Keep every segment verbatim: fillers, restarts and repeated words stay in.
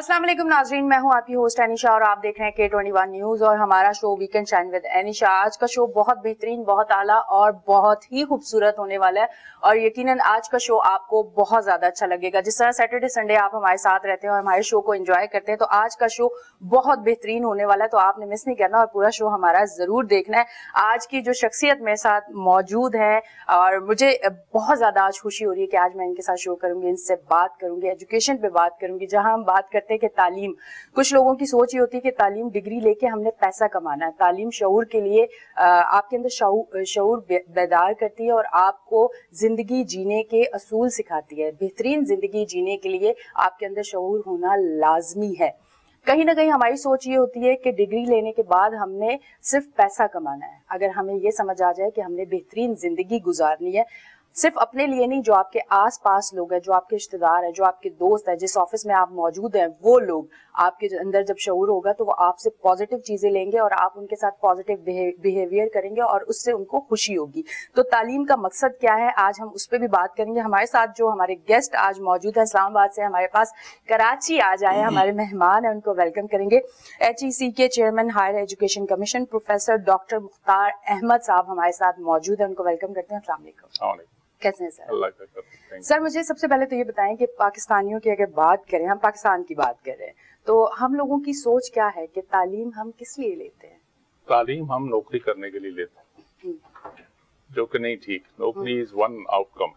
अस्सलाम वालेकुम नाजरीन, मैं हूं आपकी होस्ट एनिशा और आप देख रहे हैं के ट्वेंटी वन न्यूज और हमारा show weekend shine with Anisha. आज का शो बहुत बेहतरीन, बहुत आला और बहुत ही खूबसूरत होने वाला है और यकीनन आज का शो आपको बहुत ज्यादा अच्छा लगेगा। जिस तरह सैटरडे संडे आप हमारे साथ रहते हैं और हमारे शो को एंजॉय करते हैं, तो आज का शो बहुत बेहतरीन होने वाला है, तो आपने मिस नहीं करना और पूरा शो हमारा जरूर देखना है। आज की जो शख्सियत मेरे साथ मौजूद है और मुझे बहुत ज्यादा आज खुशी हो रही है कि आज मैं इनके साथ शो करूंगी, इनसे बात करूंगी, एजुकेशन पे बात करूंगी, जहां हम बात करते हैं कि तालीम, कुछ लोगों की सोच ये होती है कि तालीम डिग्री लेके हमने पैसा कमाना है। तालीम शऊर के लिए आपके अंदर शऊर शऊर बेदार करती है और आपको जिंदगी जीने के असूल सिखाती है। बेहतरीन जिंदगी जीने के लिए आपके अंदर शऊर होना लाजमी है। कहीं ना कहीं हमारी सोच ये होती है कि डिग्री लेने के बाद हमने सिर्फ पैसा कमाना है। अगर हमें ये समझ आ जाए कि हमने बेहतरीन जिंदगी गुजारनी है, सिर्फ अपने लिए नहीं, जो आपके आस पास लोग हैं, जो आपके रिश्तेदार हैं, जो आपके दोस्त हैं, जिस ऑफिस में आप मौजूद हैं, वो लोग आपके अंदर जब शऊर होगा तो वो आपसे पॉजिटिव चीजें लेंगे और आप उनके साथ पॉजिटिव बिहेवियर करेंगे और उससे उनको खुशी होगी। तो तालीम का मकसद क्या है, आज हम उस पर भी बात करेंगे। हमारे साथ जो हमारे गेस्ट आज मौजूद है इस्लामाबाद से, हमारे पास कराची आज आए हमारे मेहमान हैं, उनको वेलकम करेंगे। एच ई सी के chairman higher education commission professor doctor Mukhtar Ahmed साहब हमारे साथ मौजूद है, उनको वेलकम करते हैं। अस्सलाम वालेकुम, कैसे हैं सर? अल्लाह का सर, मुझे सबसे पहले तो ये बताएं कि पाकिस्तानियों की अगर बात करें, हम पाकिस्तान की बात करें, तो हम लोगों की सोच क्या है कि तालीम हम किस लिए लेते हैं? तालीम हम नौकरी करने के लिए लेते हैं, जो कि नहीं ठीक। नौकरी इज वन आउटकम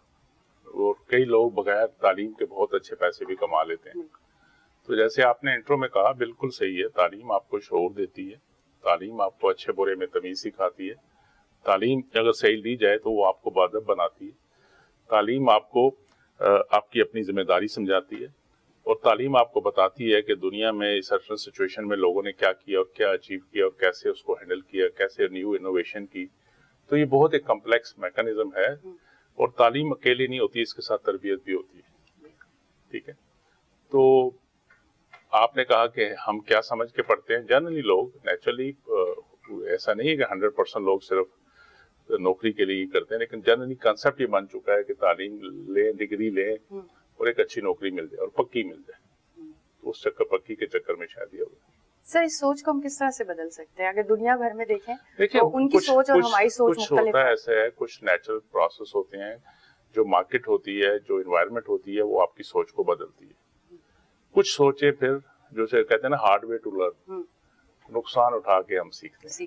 और कई लोग बगैर तालीम के बहुत अच्छे पैसे भी कमा लेते हैं। तो जैसे आपने इंट्रो में कहा, बिल्कुल सही है, तालीम आपको शऊर देती है, तालीम आपको अच्छे बुरे में तमीज सिखाती है, तालीम अगर सही दी जाए तो वो आपको बाअदब बनाती है, तालीम आपको आपकी अपनी जिम्मेदारी समझाती है और तालीम आपको बताती है कि दुनिया में सर्टन सिचुएशन में लोगों ने क्या किया और क्या अचीव किया और कैसे उसको हैंडल किया, कैसे न्यू इनोवेशन की। तो ये बहुत एक कम्प्लेक्स मैकेनिज्म है और तालीम अकेली नहीं होती, इसके साथ तरबियत भी होती है। ठीक है, तो आपने कहा कि हम क्या समझ के पढ़ते हैं। जनरली लोग नेचुरली, ऐसा नहीं है कि हंड्रेड परसेंट लोग सिर्फ नौकरी के लिए करते हैं, लेकिन जनरली कंसेप्ट ये बन चुका है कि तालीम लें, डिग्री लें और एक अच्छी नौकरी मिल जाए और पक्की मिल जाए। तो उस चक्कर पक्की के चक्कर में शायद ये होगा। सर, इस सोच को हम किस तरह से बदल सकते हैं? अगर दुनिया भर में देखें देखिए, तो उनकी कुछ, सोच और कुछ, हमारी सोच कुछ मुख्तलिफ होता है। ऐसे है, कुछ नेचुरल प्रोसेस होते हैं, जो मार्केट होती है, जो इन्वायरमेंट होती है, वो आपकी सोच को बदलती है। कुछ सोचे फिर जो से कहते हैं ना, हार्ड वे टू लर्न, नुकसान उठा के हम सीखते हैं।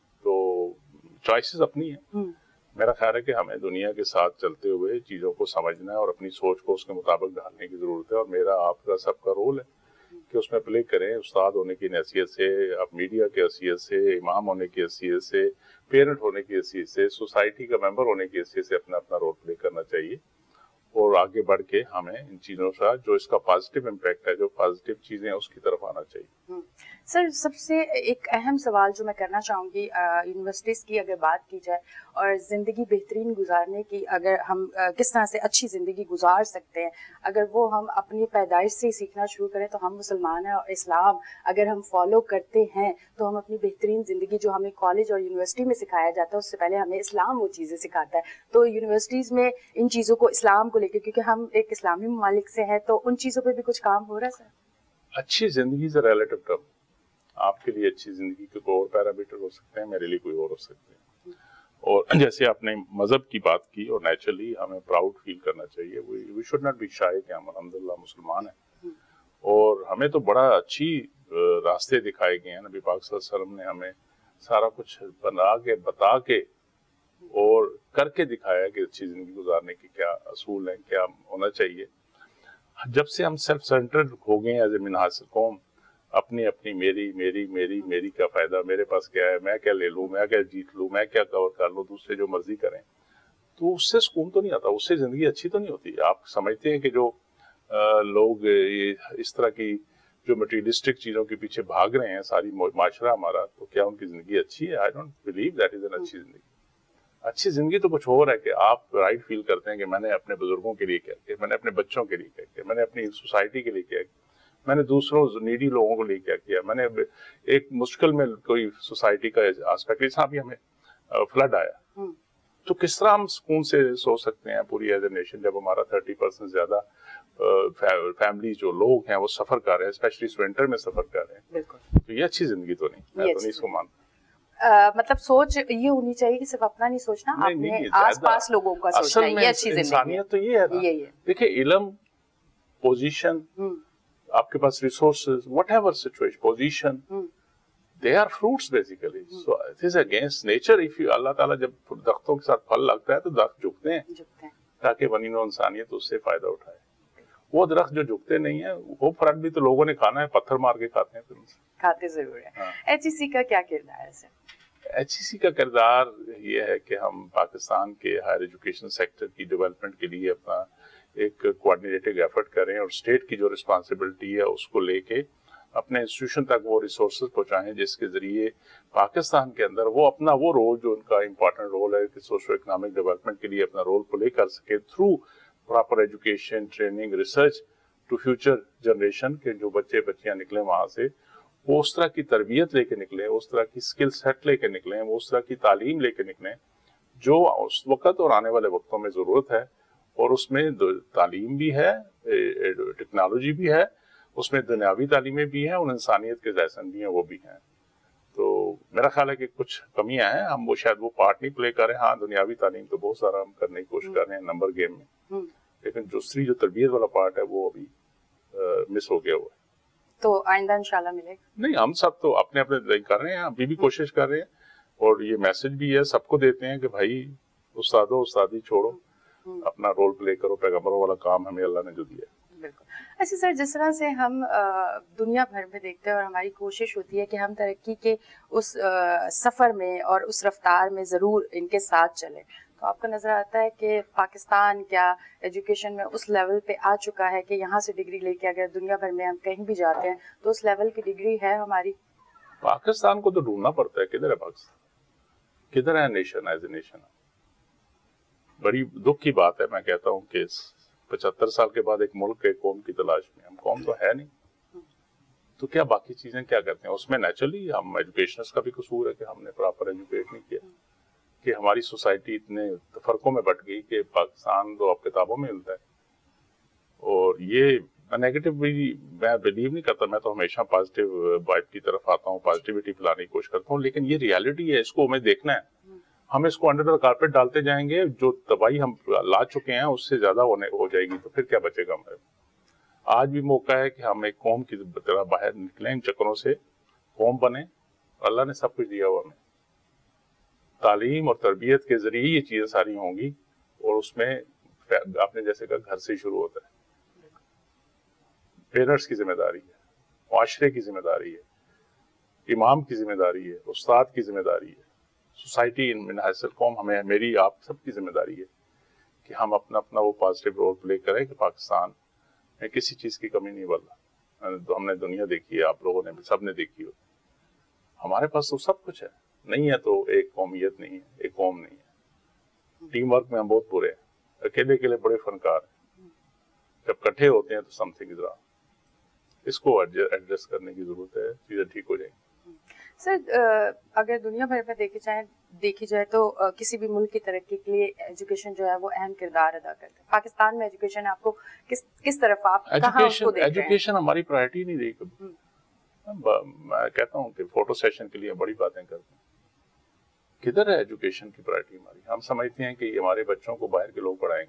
तो चॉइसेस अपनी है। मेरा ख्याल है कि हमें दुनिया के साथ चलते हुए चीजों को समझना है और अपनी सोच को उसके मुताबिक ढालने की जरूरत है। और मेरा आपका सबका रोल है कि उसमें प्ले करें, उस्ताद होने की हैसियत से, आप मीडिया की हैसियत से, इमाम होने की हैसियत से, पेरेंट होने की हैसियत से, सोसाइटी का मेंबर होने की हैसियत से अपना अपना रोल प्ले करना चाहिए और आगे बढ़ के हमें इन चीजों का जो इसका पॉजिटिव इम्पैक्ट है, जो पॉजिटिव चीजें हैं, उसकी तरफ आना चाहिए। सर, सबसे एक अहम सवाल जो मैं करना चाहूँगी, यूनिवर्सिटीज़ की अगर बात की जाए और ज़िंदगी बेहतरीन गुजारने की, अगर हम आ, किस तरह से अच्छी ज़िंदगी गुजार सकते हैं, अगर वो हम अपनी पैदाइश से ही सीखना शुरू करें तो हम मुसलमान हैं और इस्लाम अगर हम फॉलो करते हैं तो हम अपनी बेहतरीन ज़िंदगी, जो हमें कॉलेज और यूनिवर्सिटी में सिखाया जाता है, उससे पहले हमें इस्लाम वो चीज़ें सिखाता है। तो यूनिवर्सिटीज़ में इन चीज़ों को, इस्लाम को लेकर, क्योंकि हम एक इस्लामी ममालिक से हैं, तो उन चीज़ों पर भी कुछ काम हो रहा है सर? अच्छी जिंदगी से रिलेटिव टर्म, आपके लिए अच्छी जिंदगी के कोई और पैरामीटर हो सकते हैं, मेरे लिए कोई और हो सकते हैं। और जैसे आपने मजहब की बात की, और नेचुरली हमें प्राउड फील करना चाहिए, we should not be shy कि हम अल्हम्दुलिल्लाह मुसलमान हैं और हमें तो बड़ा अच्छी रास्ते दिखाए गए हैं। नबी पाक सल्लल्लाहु अलैहि वसल्लम ने हमें सारा कुछ बना के, बता के और करके दिखाया कि अच्छी जिंदगी गुजारने के क्या असूल हैं, क्या होना चाहिए। जब से हम सेल्फ सेंटर्ड हो गए एज ए मिनहाज कौम, अपनी अपनी मेरी मेरी मेरी मेरी क्या फायदा, मेरे पास क्या है, मैं क्या ले लूं, मैं क्या जीत लूं, मैं क्या कवर कर लूं, दूसरे जो मर्जी करें, तो उससे सुकून तो नहीं आता, उससे जिंदगी अच्छी तो नहीं होती। आप समझते हैं कि जो आ, लोग ये इस तरह की जो मटेरियलिस्टिक चीजों के पीछे भाग रहे हैं, सारी माशरा हमारा, तो क्या उनकी जिंदगी अच्छी है? I don't believe that is an अच्छी जिंदगी। अच्छी जिंदगी तो कुछ और है कि आप राइट फील करते हैं कि मैंने अपने बुजुर्गों के लिए क्या किया, मैंने अपने बच्चों के लिए क्या किया, मैंने अपनी सोसाइटी के लिए क्या किया, मैंने दूसरों नीडी लोगों को लिए क्या किया, मैंने एक मुश्किल में कोई सोसाइटी का आस्पेक्ट, जैसा भी हमें फ्लड आया, तो किस तरह हम सुकून से सो सकते हैं पूरी एज ए नेशन, जब हमारा थर्टी परसेंट ज्यादा फैमिली जो लोग हैं वो सफर कर रहे हैं, स्पेशली इस विंटर में सफर कर रहे हैं, बिल्कुल, तो ये अच्छी जिंदगी तो नहीं, मैं तो नहीं इसको मानता। Uh, मतलब सोच ये होनी चाहिए कि सिर्फ अपना नहीं सोचना, अपने आसपास लोगों का सोचना, ये अच्छी जिंदगी है। इंसानियत तो ये है ना, देखिए इल्म, पोजीशन, आपके पास resources, whatever situation, position, they are fruits basically, so it is against nature. If you, Allah ताला जब दरख्तों के साथ फल लगता है तो दरख्त झुकते हैं, झुकते हैं ताकि बनी नो इंसानियत उससे फायदा उठाए। वो दरख्त जो झुकते नहीं है, वो फल भी तो लोगों ने खाना है, पत्थर मार के खाते हैं, फिर खाते जरूर है। एच ई सी का क्या किरदार है? एच ई सी का किरदार ये है कि हम पाकिस्तान के हायर एजुकेशन सेक्टर की डेवलपमेंट के लिए अपना एक कोऑर्डिनेटेड एफर्ट करें और स्टेट की जो रिस्पांसिबिलिटी है उसको लेके अपने इंस्टीट्यूशन तक वो रिसोर्सेज पहुंचाएं, जिसके जरिए पाकिस्तान के अंदर वो अपना वो रोल जो उनका इम्पोर्टेंट रोल है कि सोशो इकोनॉमिक डेवलपमेंट के लिए अपना रोल प्ले कर सके through proper education, training, research to future generation के जो बच्चे बच्चियां निकले वहां से वो उस तरह की तरबियत लेके निकले, उस तरह की स्किल सेट लेके निकले, वो उस तरह की तालीम लेके निकले जो उस वक्त और आने वाले वक्तों में जरूरत है। और उसमें तालीम भी है, टेक्नोलॉजी भी है, उसमें दुनियावी तालीमें भी हैं और इंसानियत के लेसन भी हैं, वो भी हैं। तो मेरा ख्याल है कि कुछ कमियां हैं, हम वो शायद वो पार्ट नहीं प्ले करें। हाँ, दुनियावी तालीम तो बहुत सारा हम करने की कोशिश कर रहे हैं नंबर गेम में, लेकिन दूसरी जो तरबियत वाला पार्ट है वो अभी मिस हो गया हुआ है। तो आइंदा इंशाल्लाह मिलेगा। नहीं, हम सब तो अपने अपने कर रहे हैं, अभी भी कोशिश कर रहे हैं और ये मैसेज भी है सबको देते हैं कि भाई उस्तादो उस्तादी छोड़ो, अपना रोल प्ले करो, पैगंबरों वाला काम हमें अल्लाह ने जो दिया है। बिल्कुल। अच्छा सर, जिस तरह से हम दुनिया भर में देखते हैं और हमारी कोशिश होती है कि हम तरक्की के उस सफर में और उस रफ्तार में जरूर इनके साथ चलें, तो आपको नजर आता है कि पाकिस्तान क्या एजुकेशन में उस लेवल पे आ चुका है कि यहाँ से डिग्री लेके अगर दुनिया भर में हम कहीं भी जाते हैं तो उस लेवल की डिग्री है हमारी? पाकिस्तान को तो ढूंढना पड़ता है, किधर है पाकिस्तान, किधर है नेशन एज ए नेशन। बड़ी दुख की बात है, मैं कहता हूँ कि पचहत्तर साल के बाद एक मुल्क एक कौम की तलाश में, हम कौम तो है नहीं, तो क्या बाकी चीजें क्या करते हैं उसमें? नेचुरली हम एजुकेशनर्स का भी कसूर है कि हमने प्रॉपर एजुकेट नहीं किया, कि हमारी सोसाइटी इतने फर्कों में बट गई कि पाकिस्तान तो अब किताबों में मिलता है। और ये नेगेटिव भी मैं बिलीव नहीं करता, मैं तो हमेशा पॉजिटिव वाइब की तरफ आता हूँ, पॉजिटिविटी फैलाने की कोशिश करता हूँ, लेकिन ये रियलिटी है, इसको हमें देखना है। हम इसको अंडर द कारपेट डालते जाएंगे, जो तबाही हम ला चुके हैं उससे ज्यादा होने हो जाएगी, तो फिर क्या बचेगा हमारे? आज भी मौका है कि हम एक कौम की तरह बाहर निकलें इन चक्करों से, कौम बने। अल्लाह ने सब कुछ दिया हुआ हमें, तालीम और तरबियत के जरिए ये चीजें सारी होंगी। और उसमें आपने जैसे कहा घर से शुरू होता है, पेरेंट्स की जिम्मेदारी है, मुआशरे की जिम्मेदारी है, इमाम की जिम्मेदारी है, उस्ताद की जिम्मेदारी है, सोसाइटी इन हैसल कौम, हमें मेरी आप सबकी जिम्मेदारी है कि हम अपना अपना वो पॉजिटिव रोल प्ले करें कि पाकिस्तान में किसी चीज की कमी नहीं बल्ला। तो हमने दुनिया देखी है, आप लोगों ने भी सब ने देखी हो, हमारे पास तो सब कुछ है, नहीं है तो एक कौमियत नहीं है, एक कौम नहीं है। टीम वर्क में हम बहुत बुरे हैं, अकेले अकेले बड़े फनकार हैं, जब इकट्ठे होते हैं तो समथिंग इज रॉन्ग। इसको एडजस्ट करने की जरूरत है, चीजें ठीक हो जाएंगी। सर, अगर दुनिया भर में देखी जाए देखी जाए तो किसी भी मुल्क की तरक्की के लिए एजुकेशन जो है वो अहम किरदार अदा करता है। पाकिस्तान में एजुकेशन आपको किस किस तरफ आप कहां उसको देख रहे हैं? एजुकेशन हमारी प्रायोरिटी नहीं रही कभी। मैं कहता हूँ कि फोटो सेशन के लिए बड़ी बातें करते हैं, किधर है एजुकेशन की प्रायोरिटी हमारी? हम समझते हैं कि हमारे बच्चों को बाहर के लोग पढ़ाएंगे,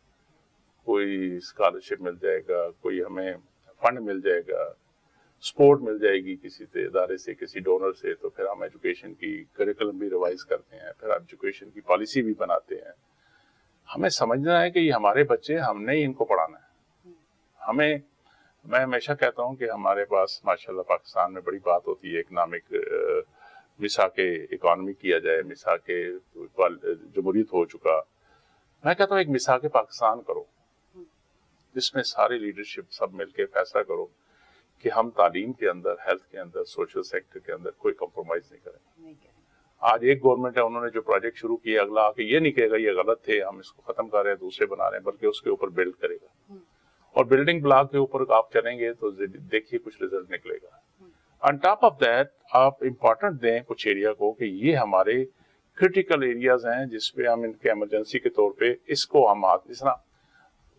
कोई स्कॉलरशिप मिल जाएगा, कोई हमें फंड मिल जाएगा, सपोर्ट मिल जाएगी किसी से इदारे से, किसी डोनर से, तो फिर हम एजुकेशन की करिकुलम भी रिवाइज करते हैं, फिर एजुकेशन की पॉलिसी भी बनाते हैं। हमें समझना है कि ये हमारे बच्चे, हमने ही इनको पढ़ाना है। हमें, मैं हमेशा कहता हूँ कि हमारे पास माशाल्लाह पाकिस्तान में बड़ी बात होती है इकोनॉमिक, मिसा के इकोनॉमी किया जाए, मिसा के जमहूरियत हो चुका, मैं कहता हूँ एक मिसा के पाकिस्तान करो जिसमें सारी लीडरशिप सब मिलके फैसला करो कि हम तालीम के अंदर, हेल्थ के अंदर, सोशल सेक्टर के अंदर कोई कॉम्प्रोमाइज नहीं करेंगे। नहीं करें। आज एक गवर्नमेंट है, उन्होंने जो प्रोजेक्ट शुरू किया, अगला आके ये नहीं कहेगा ये गलत थे, हम इसको खत्म कर रहे हैं, दूसरे बना रहे हैं, बल्कि उसके ऊपर बिल्ड करेगा। और बिल्डिंग ब्लॉक के ऊपर आप चलेंगे तो देखिए कुछ रिजल्ट निकलेगा। ऑन टॉप ऑफ दैट आप इम्पोर्टेंट दें कुछ एरिया को कि ये हमारे क्रिटिकल एरियाज हैं जिसपे हम इनके इमरजेंसी के तौर पे इसको हम जिस तरह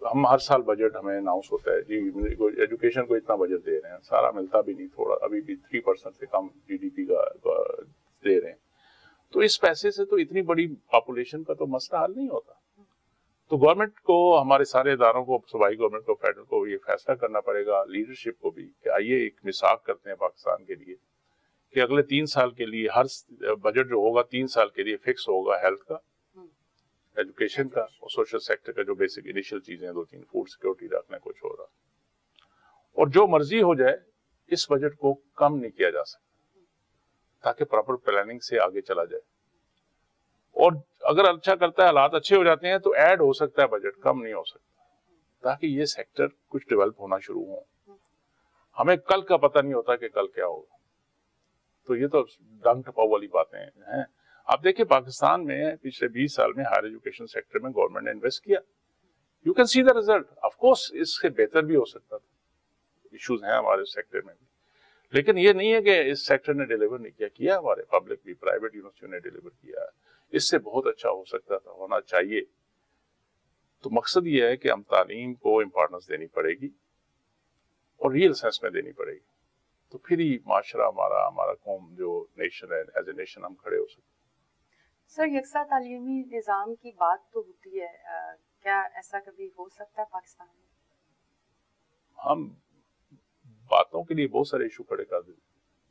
ہم ہر سال بجٹ ہمیں اناؤنس ہوتا ہے جی ایجوکیشن کو اتنا بجٹ دے رہے ہیں, سارا ملتا بھی نہیں, تھوڑا ابھی بھی تھری پرسینٹ سے کم جی ڈی پی کا دے رہے ہیں. تو اس پیسے سے تو اتنی بڑی پاپولیشن کا تو مسئلہ حل نہیں ہوتا. تو گورنمنٹ کو, ہمارے سارے اداروں کو, صوبائی گورنمنٹ کو, فیڈرل کو یہ فیصلہ کرنا پڑے گا, لیڈرشپ کو بھی, کہ آئیے ایک مساق کرتے ہیں پاکستان کے لیے کہ اگلے تین سال کے لیے ہر بجٹ جو ہوگا تین سال کے لیے فکس ہوگا, ہیلتھ کا, ایجوکیشن کا اور سوشل سیکٹر کا, جو بیسک انیشل چیزیں دو تین, فوڈ سیکورٹی رکھنا, کچھ ہو رہا, اور جو مرضی ہو جائے اس بجٹ کو کم نہیں کیا جا سکتا تاکہ پراپر پلاننگ سے آگے چلا جائے. اور اگر اچھا کرتا ہے, حالات اچھے ہو جاتے ہیں تو ایڈ ہو سکتا ہے بجٹ, کم نہیں ہو سکتا, تاکہ یہ سیکٹر کچھ ڈیولپ ہونا شروع ہو. ہمیں کل کا پتہ نہیں ہوتا کہ کل کیا ہوگا, تو یہ تو ڈنگ ٹپاؤ والی باتیں ہیں. آپ دیکھیں پاکستان میں پچھلے بیس سال میں ہائر ایجوکیشن سیکٹر میں گورنمنٹ نے انویسٹ کیا. You can see the result. Of course اس سے بہتر بھی ہو سکتا تھا, ایشوز ہیں ہمارے سیکٹر میں بھی, لیکن یہ نہیں ہے کہ اس سیکٹر نے ڈیلیور نہیں کیا. کیا ہمارے پبلک بھی, پرائیویٹ یونیورسٹیوں نے ڈیلیور کیا ہے. اس سے بہت اچھا ہو سکتا تھا, ہونا چاہیے. تو مقصد یہ ہے کہ ہم تعلیم کو امپورٹنس دینی پڑے گی اور ریئل سینس میں دینی پڑے گی, تو پھر ہی معاشرہ ہمارا, ہمارا قوم جو نیشن ہے, ایز اے نیشن ہم کھڑے ہو سکتے. سر یکساں تعلیمی نظام کی بات تو ہوتی ہے, کیا ایسا کبھی ہو سکتا ہے پاکستان میں؟ ہم باتوں کے لیے بہت سارے ایشو کھڑے کر دیتے.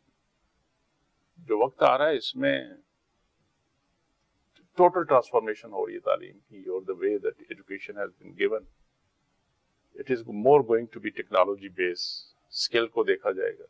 جو وقت آ رہا ہے اس میں ٹوٹل ٹرانسفارمیشن ہو رہی ہے تعلیم کی, اور the way that education has been given, it is more going to be technology based. Skill کو دیکھا جائے گا,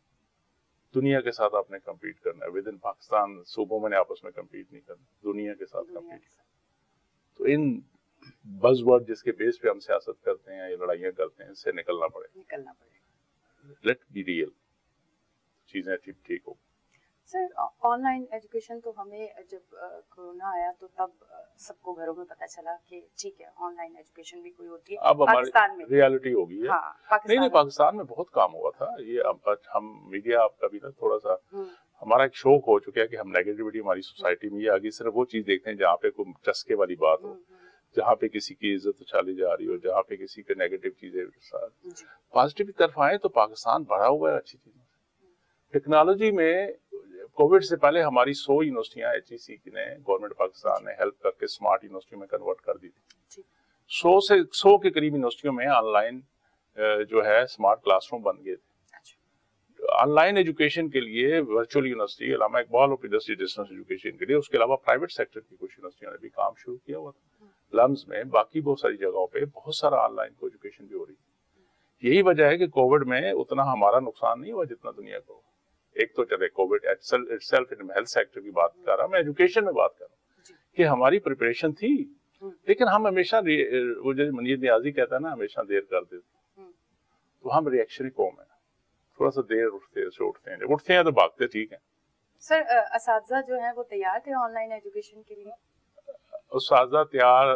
دنیا کے ساتھ آپ نے کمپیٹ کرنا ہے. ود ان پاکستان صوبوں میں نے آپس میں کمپیٹ نہیں کرنا, دنیا کے ساتھ کمپیٹ کرنا. تو ان بز ورڈ جس کے بیس پہ ہم سیاست کرتے ہیں یا لڑائیاں کرتے ہیں, اس سے نکلنا پڑے نکلنا پڑے لیٹ بی ریئل, چیزیں ٹھیک ٹھیک ہو. سر آن لائن ایجوکیشن تو ہمیں جب کورونا آیا تو تب سب کو گھروں میں پتہ چلا کہ ٹھیک ہے آن لائن ایجوکیشن بھی کوئی ہوتی ہے. اب ہماری ریالٹی ہو گئی ہے. نہیں نہیں, پاکستان میں بہت کام ہوا تھا. یہ ہم میڈیا آپ کا بھی نا تھوڑا سا ہمارا ایک شوق ہو چکا ہے کہ ہم نیگیٹیوٹی ہماری سوسائٹی میں یہ آگے صرف وہ چیز دیکھتے ہیں جہاں پہ کوئی چسکے والی بات ہو, جہاں پہ کسی کی عزت اچھالی جا رہی ہو, جہاں پہ کسی کے نیگیٹو چیزیں. پازیٹیو کی طرف آئے تو پاکستان بڑھا ہوا ہے اچھی چیزوں سے. ٹیکنالوجی میں کووڈ سے پہلے ہماری سو یونیورسٹیاں ایچ ای سی نے, گورنمنٹ پاکستان نے ہیلپ کر کے اسمارٹ یونیورسٹیوں میں کنورٹ کر دی تھی. سو سے سو کے قریب یونیورسٹیوں میں آن لائن جو ہے اسمارٹ کلاس روم بن گئے تھے. آن لائن ایجوکیشن کے لیے virtual university, Allama Iqbal open university distance education کے لیے, اس کے علاوہ پرائیویٹ سیکٹر کی کچھ یونیورسٹیوں نے بھی کام شروع کیا ہوا تھا. لمز میں باقی بہت ساری جگہوں پہ بہت سارا آن لائن کو ایجوکیشن بھی ہو رہی ہے. یہی وجہ ہے کہ کووڈ میں اتنا ہمارا نقصان نہیں ہوا جتنا دنیا کو. ایک تو چلے کووڈ سیلف ہیلتھ سیکٹر کی بات کر رہا ہوں, میں ایجوکیشن میں بات کر رہا ہوں کہ ہماری پریپریشن تھی, لیکن ہم ہمیشہ وہ جو منیر نیازی کہتا ہے نا, ہمیشہ دیر کر دیتے. تو ہم ریئیکشنری قوم ہے, تھوڑا سا دیر اٹھتے سے اٹھتے ہیں, جب اٹھتے ہیں تو بھاگتے. ٹھیک ہے سر, اساتذہ جو ہیں وہ تیار تھے آن لائن ایجوکیشن کے لیے؟ اساتذہ تیار,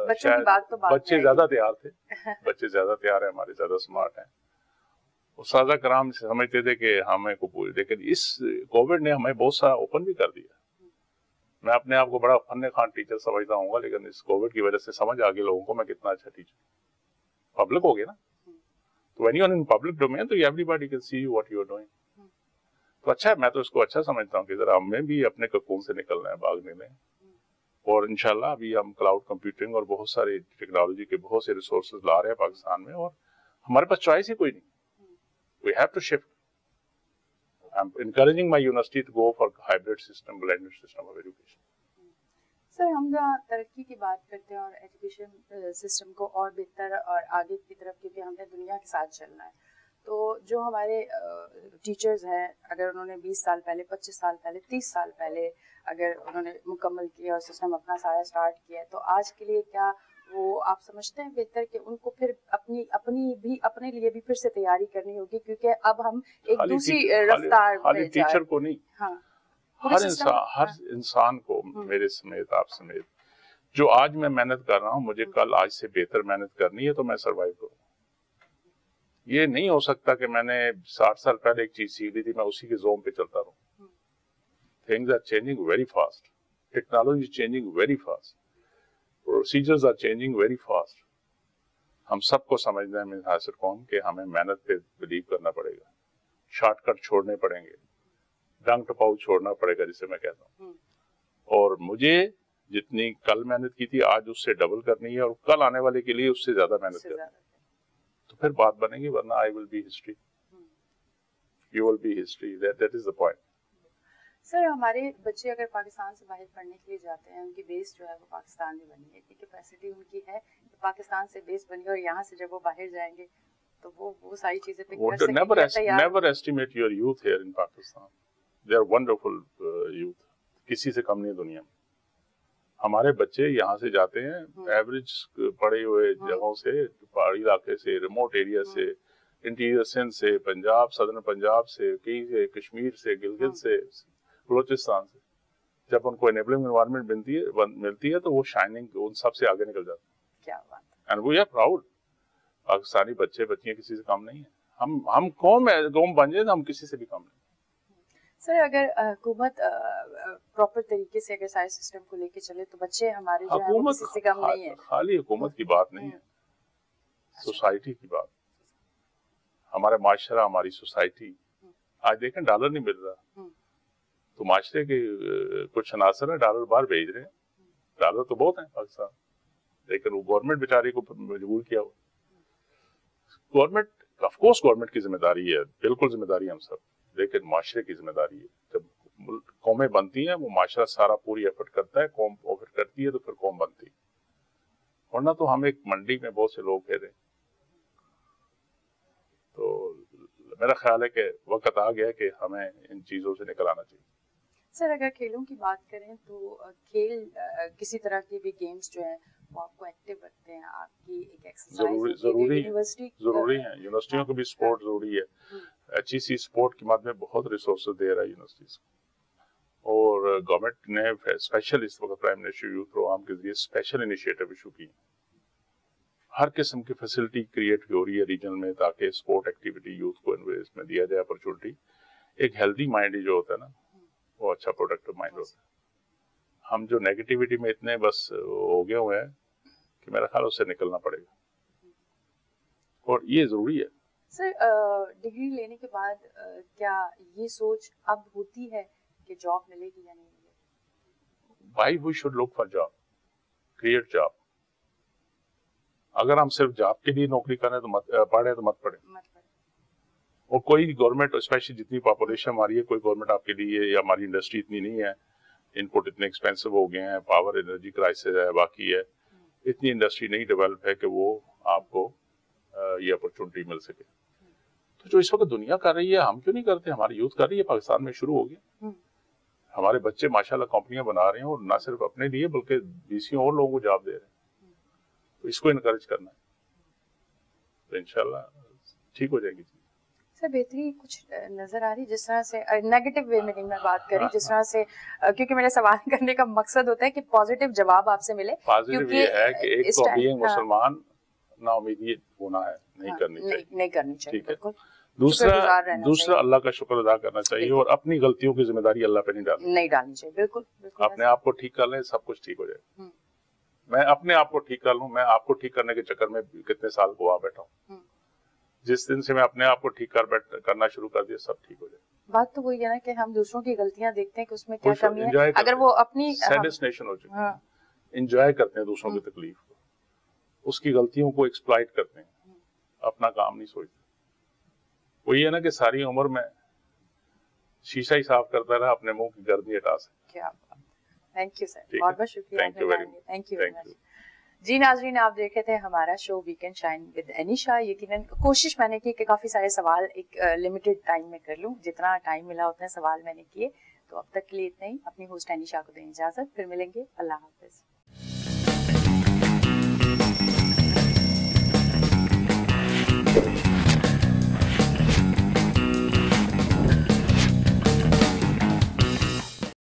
بچے زیادہ تیار تھے, بچے زیادہ تیار ہیں ہمارے, زیادہ اسمارٹ ہیں. اساتذہ کرام سمجھتے تھے کہ ہمیں کو پوری, لیکن اس کووڈ نے ہمیں بہت سارا اوپن بھی کر دیا. میں اپنے آپ کو بڑا فن خان ٹیچر سمجھتا ہوں گا, لیکن اس کووڈ کی وجہ سے سمجھ آ گئی لوگوں کو میں کتنا اچھا ٹیچر. پبلک ہو گیا نا, تو when you are in public domain تو everybody can see what you are doing. تو اچھا ہے, میں تو اس کو اچھا سمجھتا ہوں کہ ذرا ہمیں بھی اپنے ککون سے نکلنا ہے, بھاگنے میں. اور انشاءاللہ ابھی ہم کلاؤڈ کمپیوٹنگ اور بہت سارے ٹیکنالوجی کے بہت سے ریسورسز لا رہے ہیں پاکستان میں, اور ہمارے پاس چوائس ہی کوئی نہیں. We have to shift. I'm encouraging my university to go for hybrid system, blended system of education. سر ہم جہاں ترقی کی بات کرتے ہیں اور ایجوکیشن سسٹم کو اور بہتر اور آگے کی طرف, کیونکہ ہمیں دنیا کے ساتھ چلنا ہے, تو جو ہمارے ٹیچرز ہیں اگر انہوں نے بیس سال پہلے, پچیس سال پہلے, تیس سال پہلے اگر انہوں نے مکمل کیا اور سسٹم اپنا سارا اسٹارٹ کیا ہے, تو آج کے لیے کیا وہ آپ سمجھتے ہیں بہتر کہ ان کو پھر اپنی اپنی بھی اپنے لیے بھی پھر سے تیاری کرنی ہوگی, کیونکہ اب ہم ایک دوسری رفتار میں جا رہے ہیں. ٹیچر کو نہیں, ہاں ہر انسان, ہر انسان کو, میرے سمیت آپ سمیت, جو آج میں محنت کر رہا ہوں, مجھے کل آج سے بہتر محنت کرنی ہے تو میں سروائیو کروں. یہ نہیں ہو سکتا کہ میں نے ساٹھ سال پہلے ایک چیز سیکھ لی تھی, میں اسی کے زوم پہ چلتا رہوں. Things are changing very fast. Technology is changing very fast. Procedures are changing very fast. हम सबको समझना है मिस हासिर कौम कि हमें मेहनत पे बिलीव करना पड़ेगा, शॉर्टकट छोड़ने पड़ेंगे, डंक टपाउ छोड़ना पड़ेगा जिसे मैं कहता हूँ। और मुझे जितनी कल मेहनत की थी आज उससे डबल करनी है और कल आने वाले के लिए उससे ज्यादा मेहनत करनी है, तो फिर बात बनेगी, वरना I will be history, you will be history, that that is the point. Sir हमारे बच्चे अगर पाकिस्तान से बाहर पढ़ने के लिए जाते हैं, उनकी बेस जो है वो पाकिस्तान में बनी है, इतनी कैपेसिटी उनकी है कि पाकिस्तान से बेस बनी और यहाँ से जब वो बाहर जाएंगे तो वो वो सारी चीजें पिक कर सकेंगे। Never never estimate your youth here in Pakistan, they are wonderful youth, किसी से कम नहीं दुनिया में। हमारे बच्चे यहाँ से जाते हैं एवरेज पढ़े हुए जगहों से, पहाड़ी इलाके से, रिमोट एरिया से, इंटीरियर सिंध से, पंजाब, सदर्न पंजाब से, कहीं से, कश्मीर से, गिलगित से, बलोचिस्तान से, जब उनको एनेबलिंग एनवायरनमेंट मिलती है मिलती है तो वो शाइनिंग उन सब से आगे निकल जाते हैं। क्या बात है। And we are proud, Pakistani बच्चे बच्चियां किसी से कम नहीं है, हम हम कौम है, कौम बन जाए तो हम किसी से भी कम नहीं। सर अगर हुकूमत प्रॉपर तरीके से अगर सारे सिस्टम को लेके चले तो बच्चे हमारे जो है वो किसी से कम नहीं है। खाली हुकूमत की बात नहीं है, सोसाइटी की बात, हमारा माशरा, हमारी सोसाइटी। आज देखें डॉलर नहीं मिल रहा तो माशरे के कुछ अनासर है डॉलर बाहर भेज रहे हैं, डॉलर तो बहुत है पाकिस्तान, लेकिन वो गवर्नमेंट बेचारी को मजबूर किया हुआ। गवर्नमेंट, ऑफ कोर्स गवर्नमेंट की जिम्मेदारी है, बिल्कुल जिम्मेदारी हम सब, लेकिन माशरे की जिम्मेदारी है। जब कौमें बनती हैं वो माशरा सारा पूरी एफर्ट करता है, कौम एफर्ट करती है तो फिर कौम बनती है, वरना तो हम एक मंडी में बहुत से लोग कह रहे हैं। तो मेरा ख्याल है कि वक्त आ गया कि हमें इन चीजों से निकल आना चाहिए। सर अगर खेलों की बात करें तो खेल किसी तरह के भी गेम्स जो है वो आपको एक्टिव रखते हैं, आपकी एक एक्सरसाइज जरूरी जरूरी यूनिवर्सिटी जरूरी है, यूनिवर्सिटियों को भी स्पोर्ट जरूरी है। एच ई सी स्पोर्ट की मद में बहुत रिसोर्सेज दे रहा है यूनिवर्सिटीज को, और गवर्नमेंट ने स्पेशल इस वक्त प्राइम मिनिस्टर यूथ प्रोग्राम के जरिए स्पेशल इनिशिएटिव इशू की, हर किस्म की फैसिलिटी क्रिएट हो रही है रीजन में ताकि स्पोर्ट एक्टिविटी यूथ को इसमें दिया जाए अपॉर्चुनिटी। एक हेल्दी माइंड जो होता है ना वो अच्छा प्रोडक्टिव माइंड होता है। हम जो नेगेटिविटी में इतने बस हो गए हुए हैं कि मेरा ख्याल उससे निकलना पड़ेगा और ये जरूरी है। सर डिग्री लेने के बाद क्या ये सोच अब होती है कि जॉब मिलेगी या नहीं मिलेगी? Why we should look for job, create job। अगर हम सिर्फ जॉब के लिए नौकरी करें तो मत पढ़े तो मत पढ़े, मत पढ़े। और कोई गवर्नमेंट, स्पेशली जितनी पॉपुलेशन हमारी है, कोई गवर्नमेंट आपके लिए, या हमारी इंडस्ट्री इतनी नहीं है, इनपुट इतने एक्सपेंसिव हो गए हैं, पावर एनर्जी क्राइसिस है, बाकी है, इतनी इंडस्ट्री नहीं डेवलप है कि वो आपको ये अपॉर्चुनिटी मिल सके। तो जो इस वक्त दुनिया कर रही है हम क्यों नहीं करते, हमारी यूथ कर रही है, पाकिस्तान में शुरू हो गया, हमारे बच्चे माशाल्लाह कंपनियां बना रहे हैं और ना सिर्फ अपने लिए बल्कि बीसियों और लोगों को जॉब दे रहे हैं, तो इसको इनकरेज करना है, तो इंशाल्लाह ठीक हो जाएगी। सर बेहतरी कुछ नजर आ रही जिस तरह से, नेगेटिव वे में नहीं मैं बात करी, जिस तरह से, क्योंकि मेरा सवाल करने का मकसद होता है कि पॉजिटिव जवाब आपसे मिले। पॉजिटिव ये है कि एक तो बीइंग मुसलमान ना उम्मीदी होना है, नहीं करनी चाहिए, नहीं करनी चाहिए, बिल्कुल। दूसरा दूसरा अल्लाह का शुक्र अदा करना चाहिए और अपनी गलतियों की जिम्मेदारी अल्लाह पे नहीं डालनी नहीं डालनी चाहिए, बिल्कुल बिल्कुल। अपने आप को ठीक कर लें, सब कुछ ठीक हो जाए। मैं अपने आप को ठीक कर लूं, मैं आपको ठीक करने के चक्कर में कितने साल को आ बैठा हूँ, जिस दिन से मैं अपने आप को ठीक कर बैठ करना शुरू कर दिया सब ठीक हो जाए। बात तो वही है ना कि हम दूसरों की गलतियां देखते हैं कि उसमें क्या कमी है, अगर वो अपनी सैटिस्फैक्शन हो चुकी है, एंजॉय करते हैं दूसरों की तकलीफ को, उसकी गलतियों को एक्सप्लॉइट करते हैं, अपना काम नहीं सोचते। वही है ना कि सारी उम्र में शीशा ही साफ करता रहा, अपने मुंह की गर्द नहीं हटा सके। क्या बात, थैंक यू सर, बहुत बहुत शुक्रिया, thank you very much, thank you very much. जी नाजरीन, आप देख रहे थे हमारा show weekend shine with Anisha. यकीनन कोशिश मैंने की कि काफी सारे सवाल एक लिमिटेड टाइम में कर लूं, जितना टाइम मिला उतने सवाल मैंने किए। तो अब तक के लिए इतना ही। अपनी होस्ट एनिशा को दें इजाजत, फिर मिलेंगे, अल्लाह हाफिज।